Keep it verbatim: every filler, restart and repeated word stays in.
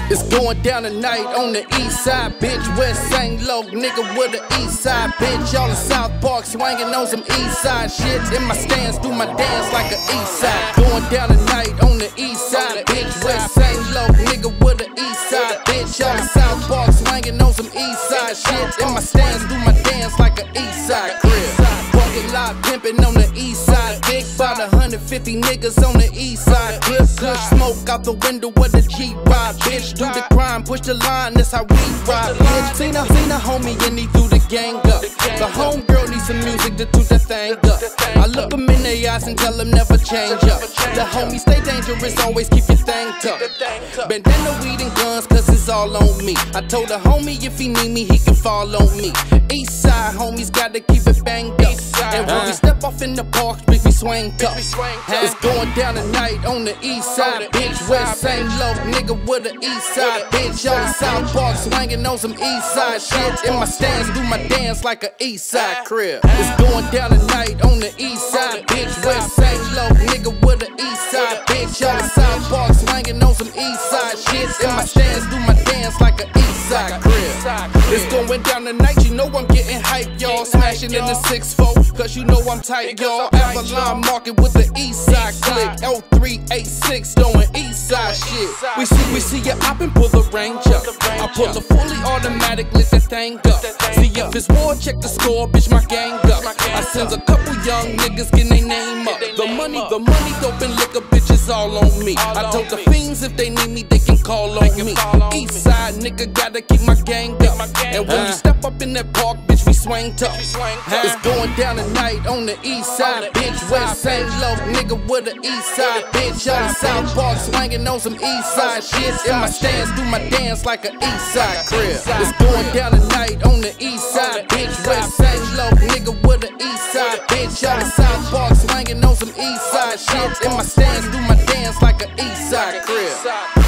It's going down tonight on the east side, bitch. West Saint Lo, nigga with the east side, bitch. All in South Park, swinging on some east side shit. In my stance, do my dance like a east side. Going down tonight on the east side, bitch. West Saint Lo, nigga with the east side, bitch. All in South Park, swinging on some east side shit. In my stance, do my dance like a east side crib. Parking lot pimping on the east side, big about one hundred fifty niggas on the east side. Clip, push smoke out the window with the Jeep ride, bitch. Do the crime, push the line, that's how we ride, bitch. Seen a, seen a homie and he threw the gang up. The homegirl needs some music to do the thing up. I look him in their eyes and tell him never change up. The homie stay dangerous, always keep your thing tough. Bandana, weed and guns, cause it's all on me. I told the homie if he need me, he can fall on me. East side homies gotta keep it banged up. And when we step off in the park, bitch, we swing tough. It's going down tonight on the east side, bitch. West Saint Lo, nigga with the east side, bitch. All in South Park, swinging on some east side shit. In my stance, do my dance like a east side crib. It's going down tonight on the east side, bitch. West Saint Lo, nigga with the east side, bitch. All in South Park, swinging on some east side shit. In my stance, do my dance like a east side crib. It's going down tonight, you know I'm getting hyped, y'all. Smashing in the six four, cause you know I'm tight, y'all. Avalon Market with the east side click. L three eight six doing east side shit. We see, we see ya op and pull the range up. I pull a fully automatic, lit that thing up. See if it's war, check the score, bitch, my gang up. I sends a couple young niggas getting their name up. The money, the money, dope and liquor, bitches all on me. I told the fiends if they need me, they can call on me. East side nigga gotta keep my gang up. And when we step up in that park, bitch, we swing tough. It's going down tonight on the east side, bitch. West Saint Lo, nigga with the east side, bitch. All in South Park, swinging on some east side shit. In my stance, do my dance like a east side crib. It's going down tonight on the east side, bitch. West Saint Lo, nigga with the east side, bitch. All in South Park, swinging on some east side shit. In my stance, do my dance like a east side crib.